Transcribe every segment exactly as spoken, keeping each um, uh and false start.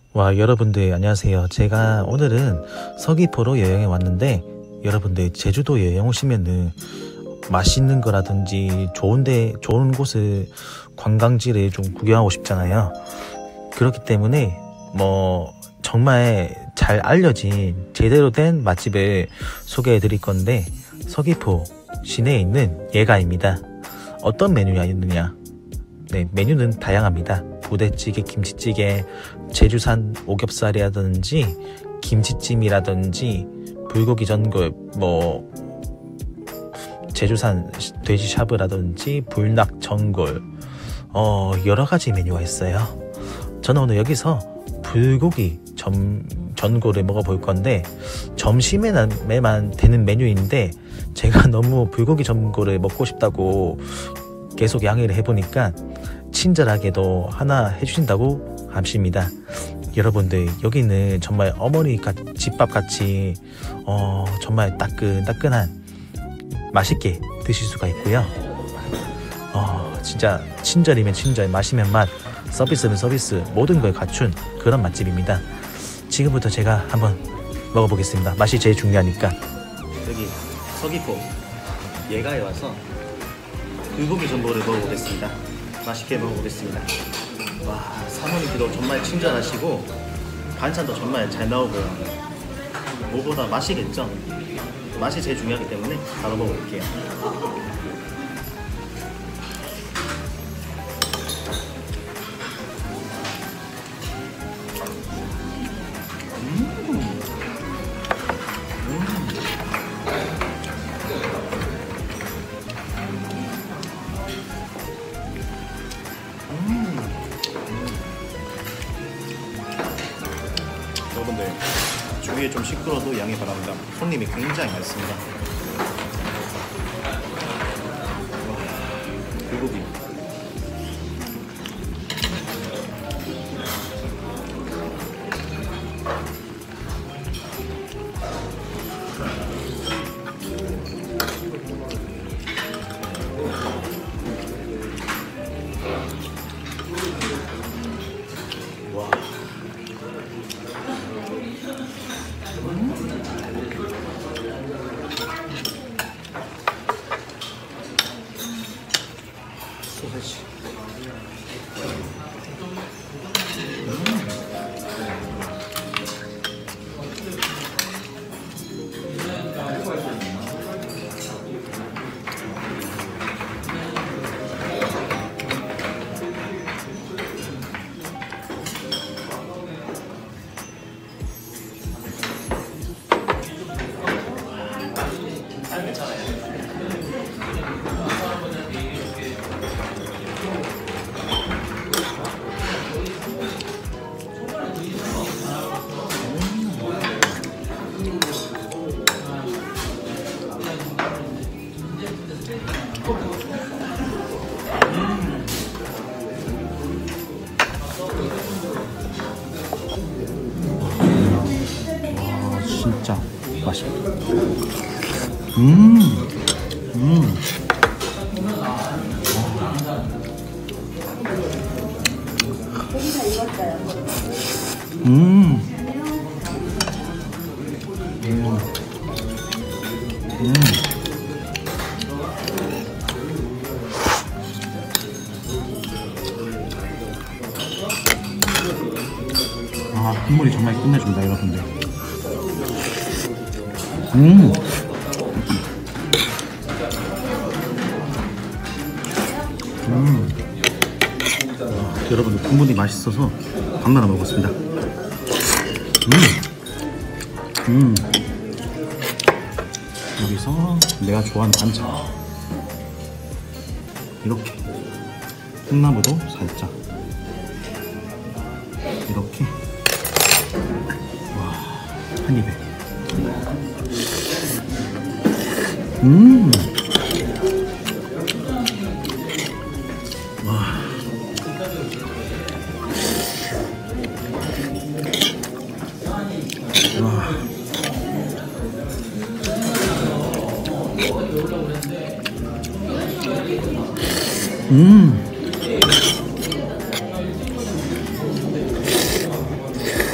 와, 여러분들 안녕하세요. 제가 오늘은 서귀포로 여행에 왔는데, 여러분들 제주도 여행 오시면은 맛있는 거라든지 좋은데 좋은 곳을 관광지를 좀 구경하고 싶잖아요. 그렇기 때문에 뭐 정말 잘 알려진 제대로 된 맛집을 소개해 드릴 건데, 서귀포 시내에 있는 예가입니다. 어떤 메뉴가 있느냐? 네, 메뉴는 다양합니다. 부대찌개, 김치찌개, 제주산 오겹살이라든지 김치찜이라든지 불고기 전골, 뭐 제주산 돼지 샤브라든지 불낙 전골, 어 여러가지 메뉴가 있어요. 저는 오늘 여기서 불고기 전, 전골을 먹어볼 건데, 점심에만 되는 메뉴인데 제가 너무 불고기 전골을 먹고 싶다고 계속 양해를 해보니까 친절하게도 하나 해주신다고 하십니다. 여러분들, 여기는 정말 어머니 집밥 같이 어, 정말 따끈따끈한 맛있게 드실 수가 있고요. 어, 진짜 친절이면 친절, 맛이면 맛, 서비스면 서비스, 모든 걸 갖춘 그런 맛집입니다. 지금부터 제가 한번 먹어보겠습니다. 맛이 제일 중요하니까. 여기 서귀포 예가에 와서 불고기 전골을 먹어보겠습니다. 맛있게 먹어보겠습니다. 와, 사모님께도 정말 친절하시고 반찬도 정말 잘 나오고요. 뭐보다 맛이겠죠? 맛이 제일 중요하기 때문에 바로 먹어볼게요. 여러분들, 주위에 좀 시끄러워도 양해 바랍니다. 손님이 굉장히 많습니다. 불고기. 와. 소세지. 진짜 맛있다. 음, 음, 음, 음, 음. 아, 국물이 정말 끝내준다, 여러분들. 음. 음. 아, 여러분들, 국물이 맛있어서 반만 먹었습니다. 음. 음. 여기서 내가 좋아하는 반찬, 이렇게 콩나물도 살짝 이렇게, 와, 한 입에. 음. 와. 와. 음.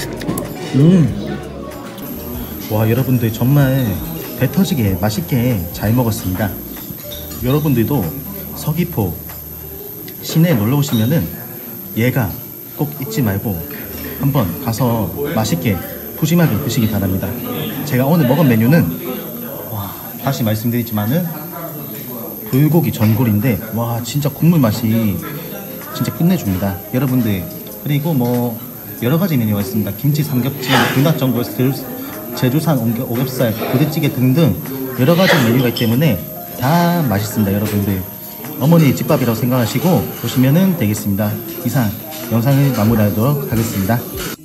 음. 와, 여러분들 정말 배 터지게 맛있게 잘 먹었습니다. 여러분들도 서귀포 시내에 놀러 오시면은 얘가 꼭 잊지 말고 한번 가서 맛있게 푸짐하게 드시기 바랍니다. 제가 오늘 먹은 메뉴는 와, 다시 말씀드리지만은 불고기 전골인데 와, 진짜 국물 맛이 진짜 끝내줍니다. 여러분들, 그리고 뭐 여러가지 메뉴가 있습니다. 김치 삼겹살, 불닭전골, 제주산 오겹살, 부대찌개 등등 여러가지 메뉴가 있기 때문에 다 맛있습니다. 여러분들, 어머니 집밥이라고 생각하시고 보시면 되겠습니다. 이상 영상을 마무리하도록 하겠습니다.